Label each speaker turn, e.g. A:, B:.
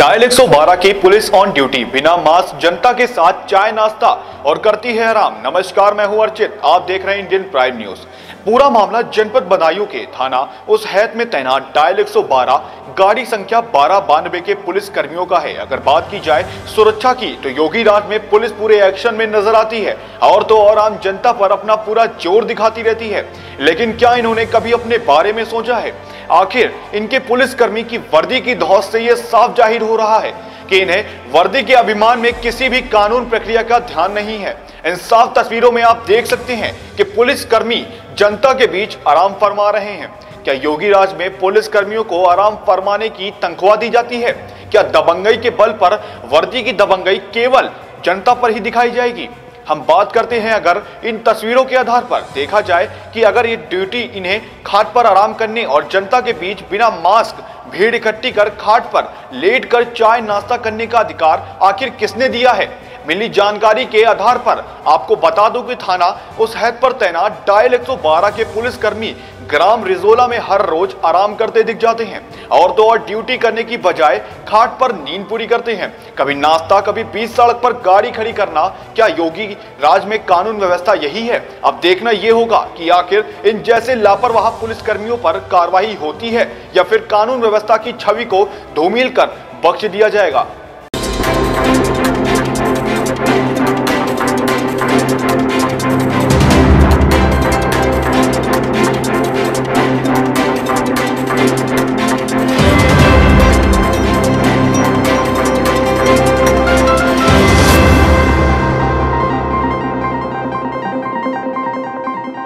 A: Dial 112 की police on duty, बिना mask जनता के साथ चाय नाश्ता और करती है आराम। नमस्कार, मैं हूं अर्चित, आप देख रहे हैं इंडियन प्राइम न्यूज। पूरा मामला जनपद बदायूं के थाना उस हैत में तैनात डायल 112 गाड़ी संख्या 1292 के पुलिस कर्मियों का है। अगर बात की जाए सुरक्षा की तो योगी राज में पुलिस पूरे एक्शन में नजर आती है और तो और आम जनता पर अपना पूरा जोर दिखाती रहती है। लेकिन क्या इन्होंने कभी अपने बारे में सोचा है? आखिर इनके पुलिसकर्मी की वर्दी की धौस से यह साफ जाहिर हो रहा है कि इन्हें वर्दी के अभिमान में किसी भी कानून प्रक्रिया का ध्यान नहीं है। इन साफ तस्वीरों में आप देख सकते हैं कि पुलिसकर्मी जनता के बीच आराम फरमा रहे हैं। क्या योगी राज में पुलिस कर्मियों को आराम फरमाने की तनख्वाह दी जाती है? क्या दबंगई के बल पर वर्दी की दबंगई केवल जनता पर ही दिखाई जाएगी? हम बात करते हैं अगर इन तस्वीरों के आधार पर देखा जाए कि अगर ये ड्यूटी इन्हें खाट पर आराम करने और जनता के बीच बिना मास्क भीड़ इकट्ठी कर खाट पर लेटकर चाय नाश्ता करने का अधिकार आखिर किसने दिया है? मिली जानकारी के आधार पर आपको बता दूं कि थाना उस हैत पर तैनात डायल 112 के पुलिसकर्मी ग्राम रिजोला में हर रोज आराम करते दिख जाते हैं और तो और ड्यूटी करने की बजाय खाट पर नींद पूरी करते हैं। कभी नाश्ता, कभी बीच सड़क पर गाड़ी खड़ी करना। क्या योगी राज में कानून व्यवस्था यही है? अब देखना यह होगा कि आखिर इन जैसे लापरवाह पुलिसकर्मियों पर कार्रवाई होती है या फिर कानून व्यवस्था की छवि को धूमिल कर बख्श दिया जाएगा।